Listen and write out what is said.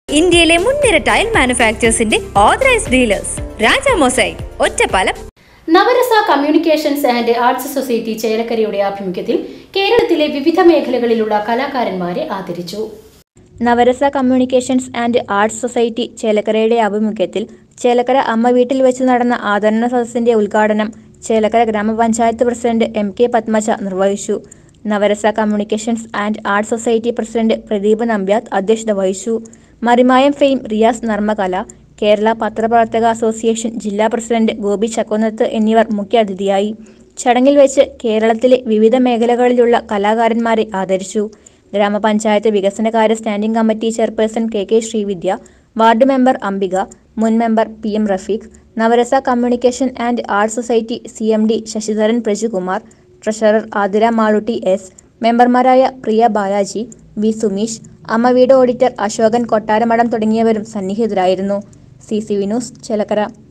ഇന്ത്യയിലെ മുൻനിര ടൈൽ മാനുഫാക്ചേഴ്സിന്റെ authorised dealers Raja mosaic, Ottapalam. Navarasa communications and arts society ചേലക്കരയുടെ ആഭിമുഖ്യത്തിൽ കേരളത്തിലെ വിവിധ മേഖലകളിലുള്ള കലാകാരന്മാരെ ആദരിച്ചു. Navarasa communications and arts society ചേലക്കരയുടെ ആഭിമുഖ്യത്തിൽ ചേലക്കര അമ്മ വീട്ടിൽ വെച്ച് നടന്ന ആദരണ സദസ്സിന്റെ ഉദ്ഘാടനം ചേലക്കര ഗ്രാമപഞ്ചായത്ത് പ്രസിഡന്റ് MK പത്മജ നിർവഹിച്ചു. Navarasa communications and arts society president Pradeep Nambiath അധ്യക്ഷത വഹിച്ചു. മറിമായം ഫെയിം റിയാസ് നർമ്മകല, കേരള പത്രപ്രവർത്തക അസോസിയേഷൻ ജില്ലാ പ്രസിഡന്റ് ഗോപി ചക്കുന്നത്ത് എന്നിവർ മുഖ്യാതിഥിയായി. ചടങ്ങിൽ വെച്ച് കേരളത്തിലെ വിവിധ മേഖലകളിലുള്ള കലാകാരന്മാരെ ആദരിച്ചു. ഗ്രാമപഞ്ചായത്ത് വികസനകാര്യ standing committee chairperson KK Sreevidya, ward member Ambika, മുൻ member PM Rafeeq, Navarasa communication and arts society CMD Sasidharan Prajukumar, treasurer Athira Malutty S, മെമ്പർമാരായ പ്രിയ ബാലാജി, V സുമീഷ്, അമ്മ വീട് ഓഡിറ്റർ അശോകൻ കൊട്ടാരമഠം തുടങ്ങിയവരും സന്നിഹിതരായിരുന്നു. CCV news Chelakkara.